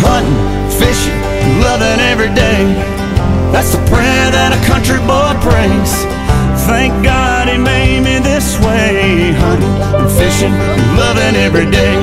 hunting, fishing, loving every day. That's the prayer that a country boy prays. Thank God he made me this way, hunting and fishing, loving every day.